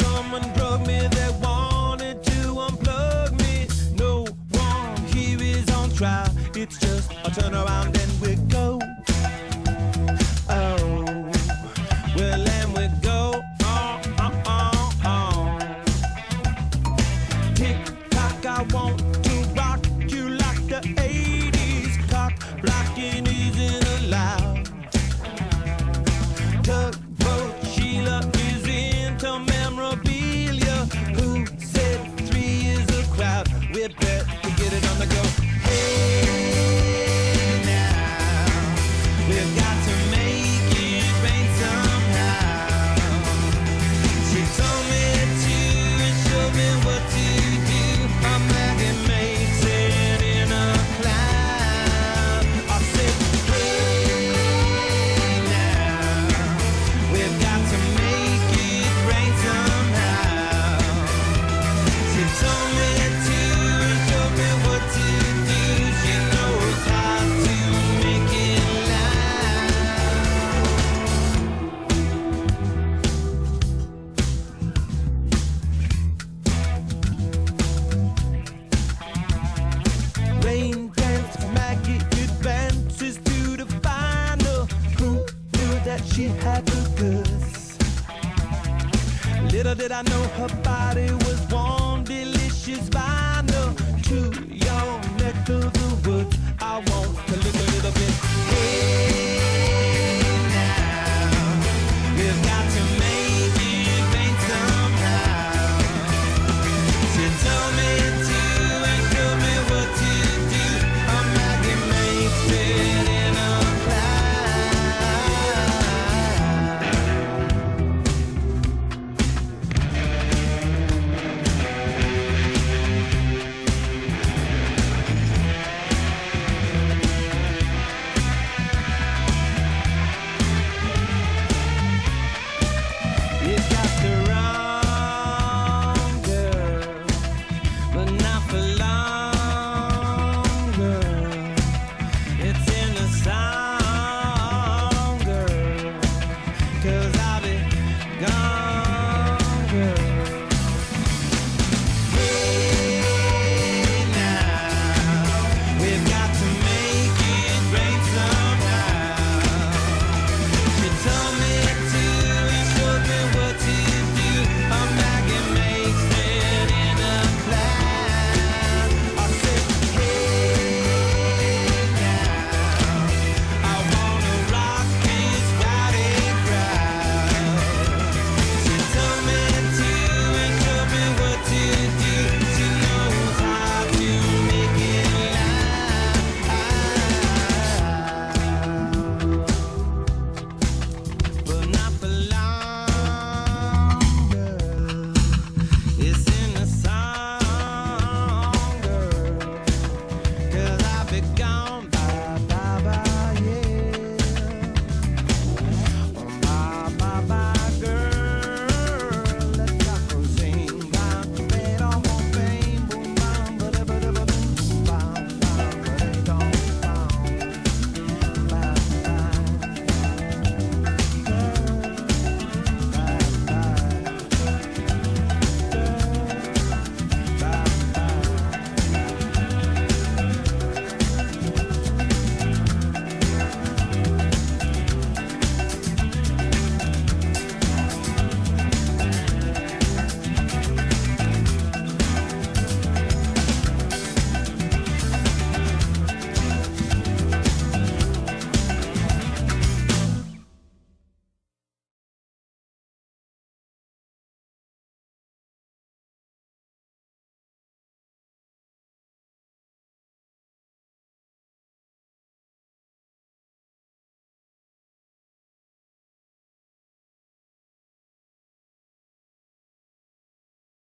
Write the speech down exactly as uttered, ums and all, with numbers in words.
someone drug me, they wanted to unplug me. No one here is on trial, it's just a turn around and we go. Oh, well, and we go on, on, on, on. Tick tock, I want to rock you like the eighties. Cock blocking isn't allowed. Tugboat Sheila is into memorabilia. Who said three is a crowd? We bet to get it on the go. Hey now, we've got to make it rain somehow. She told me to and showed me what to do. A maggie makes it in a cloud. I said, hey now, we've got to make it rain somehow. She told me to and showed me what to do. She knows how to make it loud. Rain dance, Maggie advances to the final. Who knew that she had the goods? Little did I know her body was warm, delicious vinyl. To your neck of the woods, I want to live.